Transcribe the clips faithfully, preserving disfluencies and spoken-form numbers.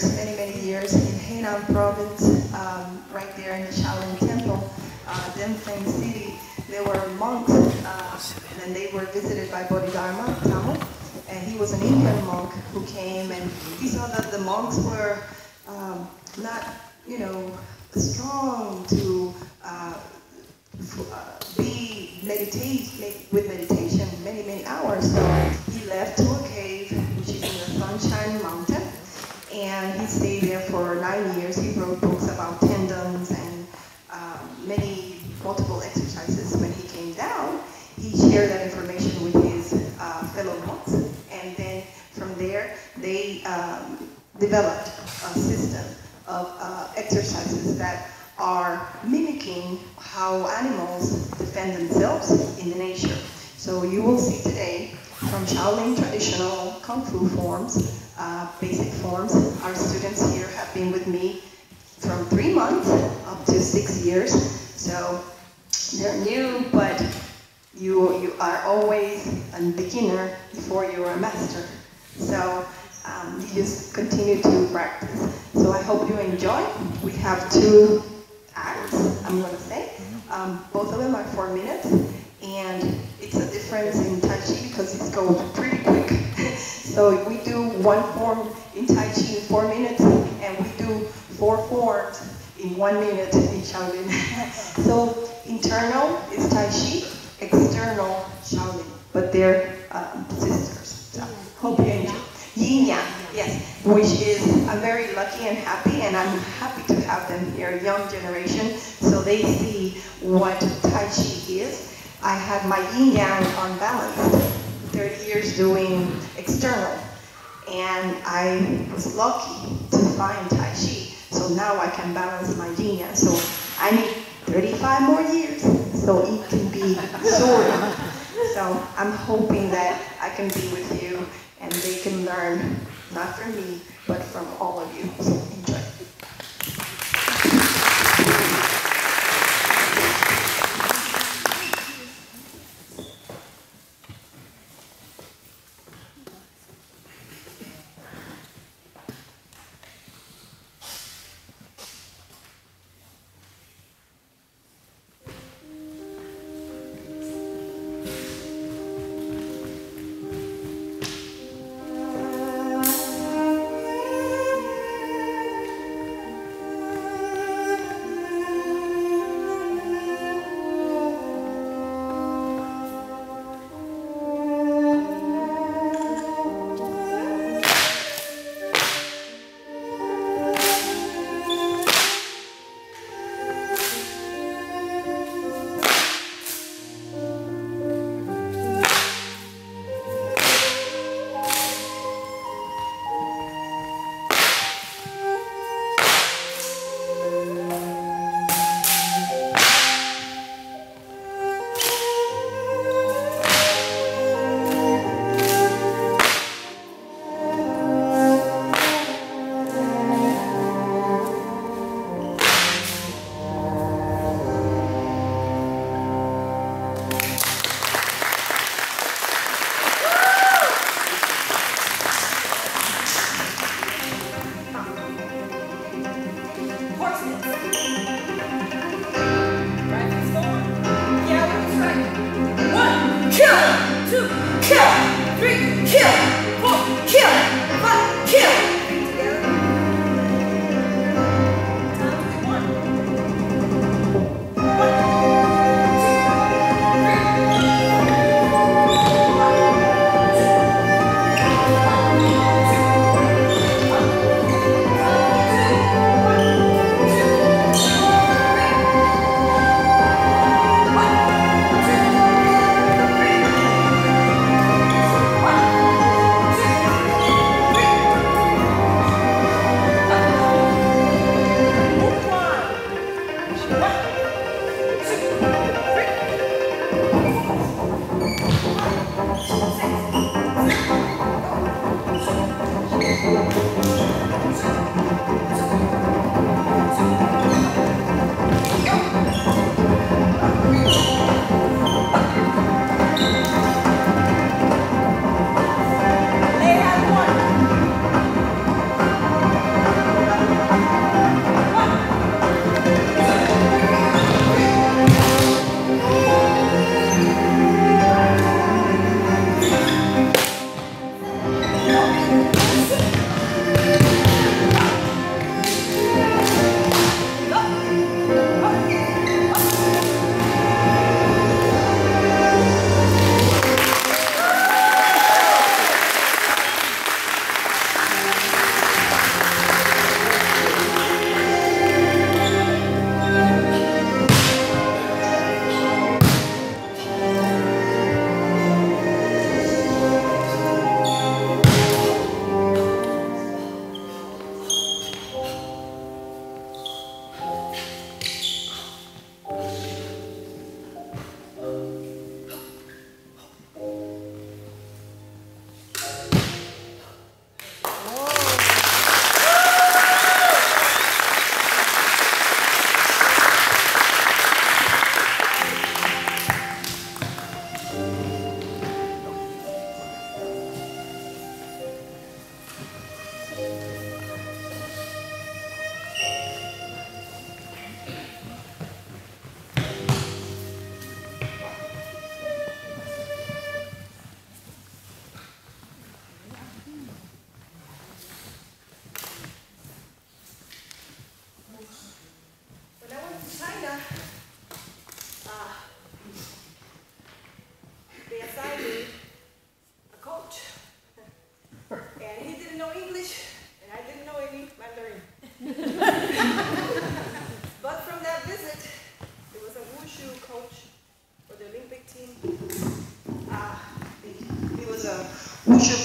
years, many, many years in Henan province, um, right there in the Shaolin Temple, uh, Dempheng City. There were monks, uh, and they were visited by Bodhidharma Tamu, and he was an Indian monk who came, and he saw that the monks were um, not, you know, strong to uh, uh, be meditate with meditation many, many hours. So he left to a cave, which is in the Sunshine Mountain, and he stayed there for nine years. He wrote books about tendons and uh, many multiple exercises. When he came down, he shared that information with his uh, fellow monks, and then from there they um, developed a system of uh, exercises that are mimicking how animals defend themselves in the nature. So you will see today from Shaolin traditional Kung Fu forms, uh, basic forms. Our students here have been with me from three months up to six years. So they're new, but you, you are always a beginner before you're a master. So um, you just continue to practice. So I hope you enjoy. We have two acts, I'm going to say. Um, both of them are four minutes, and it's a difference in Tai Chi because it's going pretty quick. So we do one form in Tai Chi in four minutes, and we do four forms in one minute in Shaolin. So internal is Tai Chi, external Shaolin, but they're um, sisters. So hope you enjoy. Yin Yang, yes, which is, I'm very lucky and happy, and I'm happy to have them here, young generation, so they see what Tai Chi is. I had my Yin Yang unbalanced, thirty years doing external, and I was lucky to find Tai Chi, so now I can balance my Yin Yang. So I need thirty-five more years, so it can be soaring. So I'm hoping that I can be with you, and they can learn, not from me, but from all of you. So enjoy.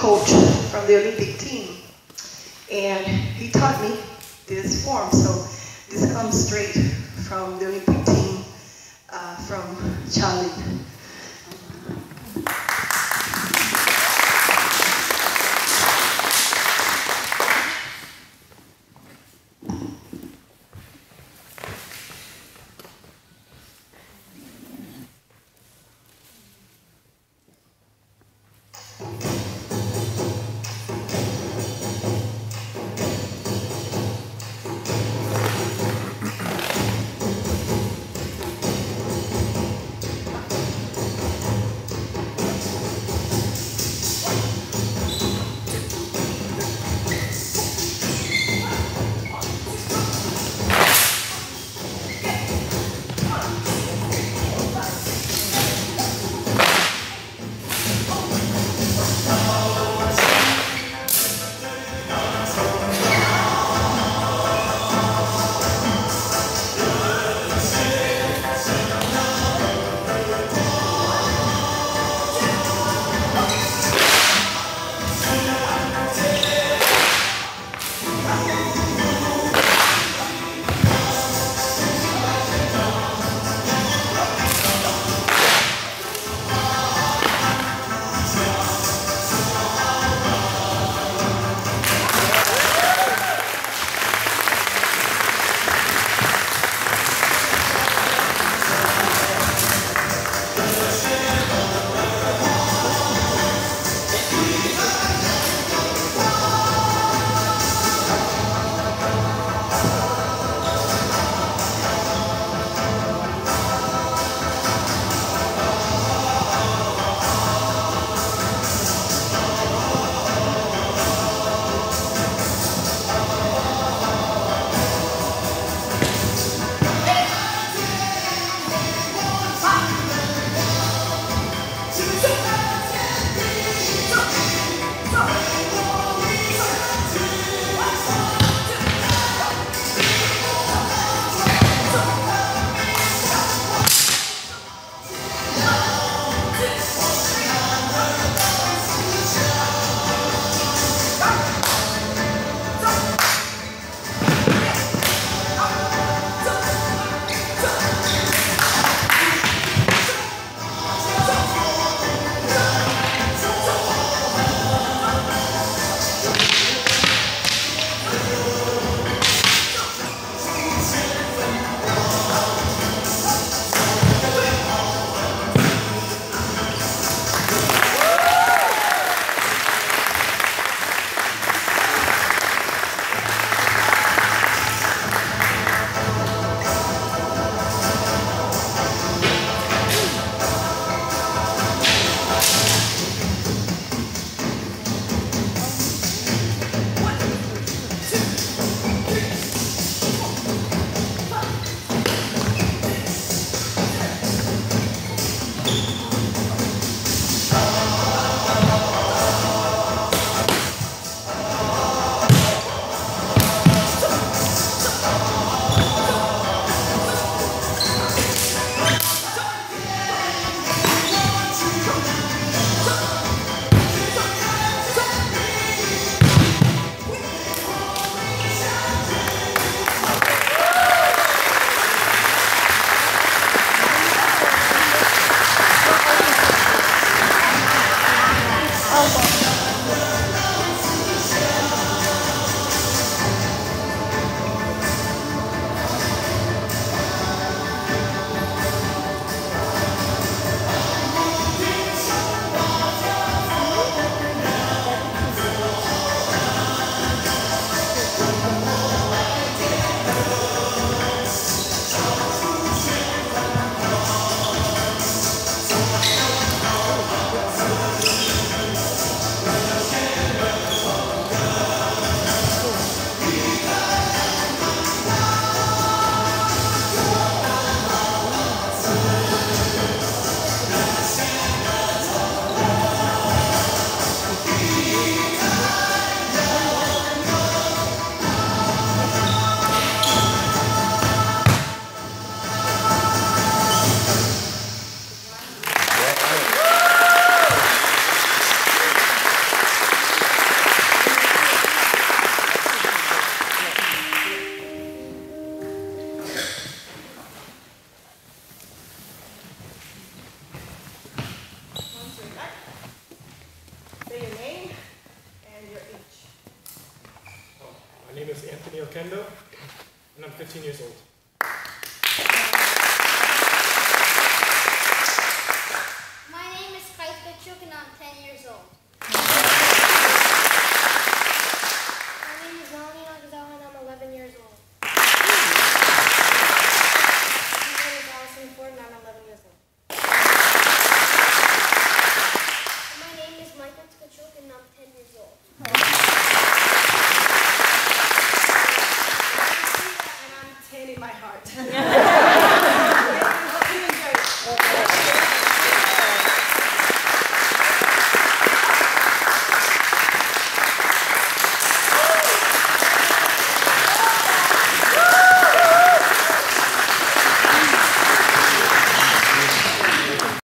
coach from the Olympic team. And he taught me this form. So this comes straight from the Olympic team, uh, from Charlie. name is Anthony Okendo, and I'm fifteen years old.